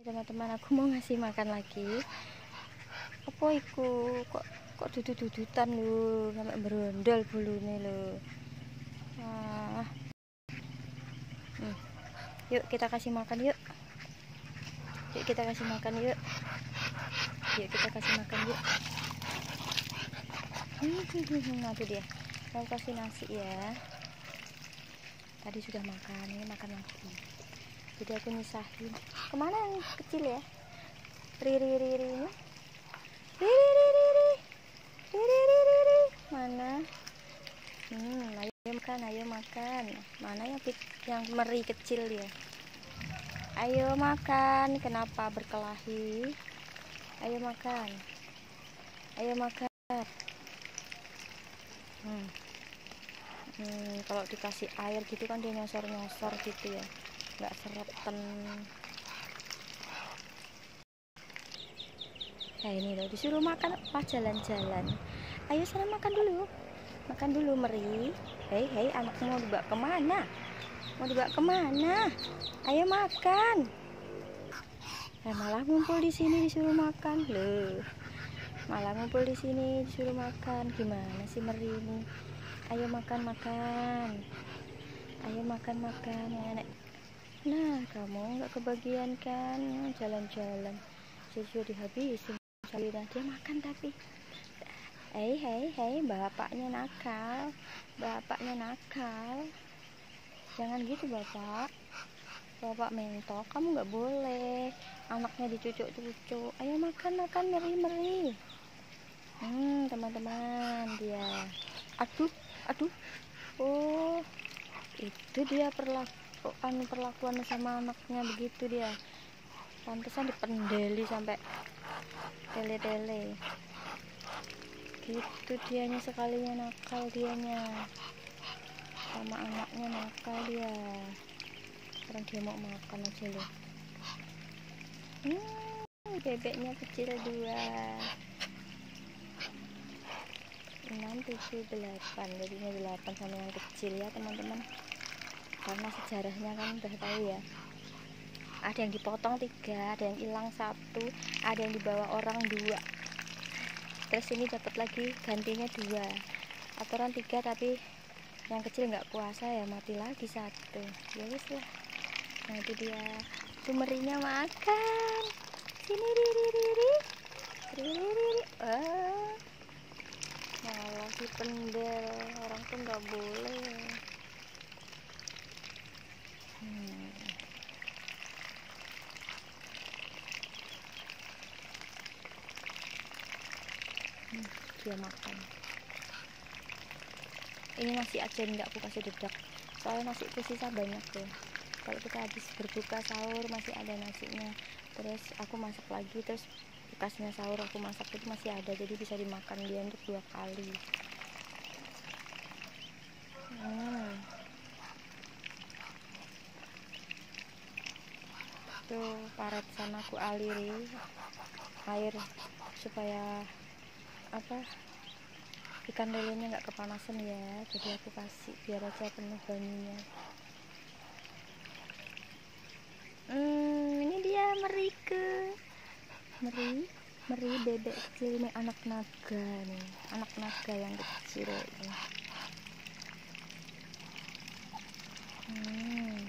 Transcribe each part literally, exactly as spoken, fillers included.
Teman-teman, aku mau ngasih makan lagi. Apa iku kok kok dudut-dudutan lho, sampai berondol bulune lho. Ah. Hmm. Yuk kita kasih makan yuk. Yuk kita kasih makan yuk. Yuk kita kasih makan yuk. Hmm, nah itu dia. Mau kasih nasi ya. Tadi sudah makan, ini makan lagi. Jadi aku nyisahin. Kemana yang kecil ya? Riri riri ini. Riri riri riri. Riri riri riri. Mana? Hmm, ayo makan, ayo makan. Mana yang yang meri kecil ya? Ayo makan. Kenapa berkelahi? Ayo makan. Ayo makan. Hmm. Hmm, kalau dikasih air gitu kan dia nyosor-nyosor gitu ya, nggak serepen. Nah ini loh, disuruh makan apa jalan-jalan. Ayo sana makan dulu, makan dulu meri. Hei hei, anakmu mau dibawa kemana? Mau dibawa kemana? Ayo makan. Nah, malah ngumpul di sini disuruh makan loh. Malah ngumpul di sini disuruh makan. Gimana sih meri ini? Ayo makan makan. Ayo makan makan ya nek. Nah kamu nggak kebagian kan jalan-jalan, jadi sudah dihabisin. Nah, dia makan tapi hei hei hei, bapaknya nakal, bapaknya nakal. Jangan gitu bapak, bapak mentok, kamu nggak boleh anaknya dicucuk-cucuk. Ayo makan makan meri meri. Hmm teman-teman, dia aduh aduh. Oh itu dia perlaku, anu perlakuan sama anaknya begitu dia. Pantesan dipendeli sampai tele-tele. Gitu dianya, sekalinya nakal dianya. Sama anaknya nakal dia. Sekarang dia mau makan aja loh. Hmm, bebeknya kecil dua. enam, tujuh, delapan. Jadinya delapan sama yang kecil ya teman-teman. Karena sejarahnya kan udah tahu ya, ada yang dipotong tiga, ada yang hilang satu, ada yang dibawa orang dua, terus ini dapat lagi gantinya dua. Aturan tiga tapi yang kecil nggak puasa ya, mati lagi satu. Ya wis lah. Nah itu dia, sumerinya makan. Sini riri riri riri riri. Ah, malah si pendel, orang tuh nggak boleh. Hmm. Hmm, dia makan. Ini nasi aja enggak aku kasih dedak, soalnya nasiku sisa banyak tuh. Kalau kita habis berbuka sahur masih ada nasinya, terus aku masak lagi, terus bekasnya sahur aku masak itu masih ada, jadi bisa dimakan dia untuk dua kali. Hmm. Tuh paret sana aku aliri air supaya apa, ikan lelenya nggak kepanasan ya, jadi aku kasih biar aja penuh banyunya. Hmm, ini dia meri ke meri meri bebek kecil ini, anak naga nih, anak naga yang kecil ini. Hmm.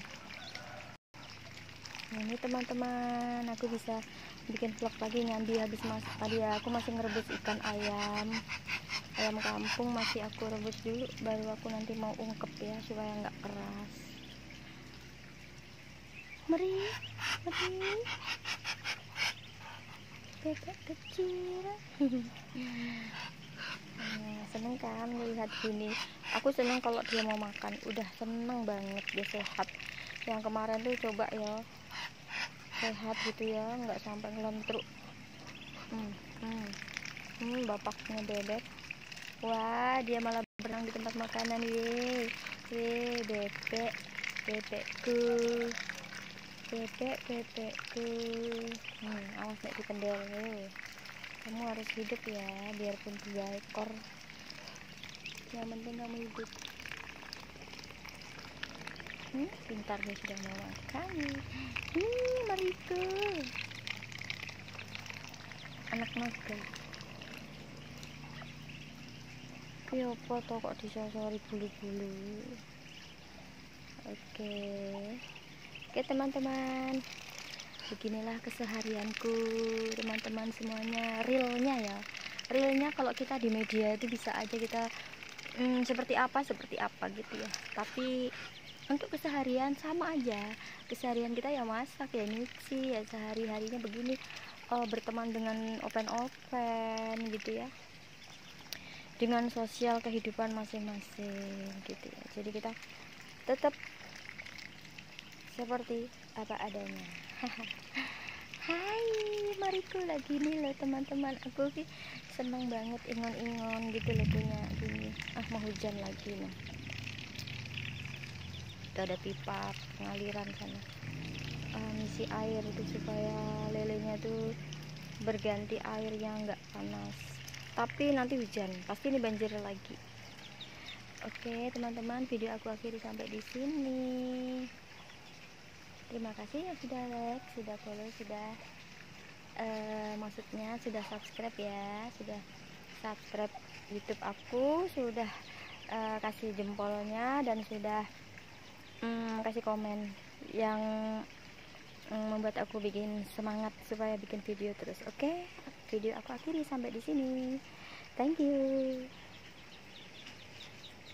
Nah, ini teman-teman, aku bisa bikin vlog lagi nyambi habis masak tadi ya. Aku masih ngerebus ikan ayam ayam kampung, masih aku rebus dulu baru aku nanti mau ungkep ya supaya nggak keras. Meri meri bebek kecil. Nah, seneng kan melihat gini, aku seneng kalau dia mau makan, udah seneng banget, dia sehat. Yang kemarin tuh coba ya sehat gitu ya, nggak sampai ngelentruk. hmm, hmm. hmm, bapaknya bebek. Wah, dia malah berenang di tempat makanan. Ye, ye, bebek, bebekku, bebek, bebekku. Hmm, awas nek dipendel. Kamu harus hidup ya, biarpun dua ekor. Yang penting kamu hidup. Hmm, pintar dia sudah mau makan. Hmm, mariku. anak naga. Ya apa toh kok disosori bulu-bulu. Oke. Oke teman-teman, beginilah keseharianku teman-teman semuanya, realnya ya. Realnya kalau kita di media itu bisa aja kita hmm, seperti apa seperti apa gitu ya, tapi untuk keseharian sama aja. Keseharian kita ya masak, ya nyuci, ya sehari-harinya begini, uh, berteman dengan open-open gitu ya, dengan sosial kehidupan masing-masing gitu ya. Jadi kita tetap seperti apa adanya. Hai, mariku lagi nih loh teman-teman, aku sih seneng banget ingon-ingon gitu loh punya gini. Ah, mau hujan lagi nih. Itu ada pipa pengaliran sana, uh, ngisi air itu supaya lelenya tuh berganti air yang enggak panas. Tapi nanti hujan, pasti ini banjir lagi. Oke teman-teman, video aku akhiri sampai di sini. Terima kasih yang sudah like, sudah follow, sudah uh, maksudnya sudah subscribe ya, sudah subscribe YouTube aku, sudah uh, kasih jempolnya, dan sudah um, kasih komen yang um, membuat aku bikin semangat supaya bikin video terus. Oke, video aku akhiri sampai di sini. Thank you.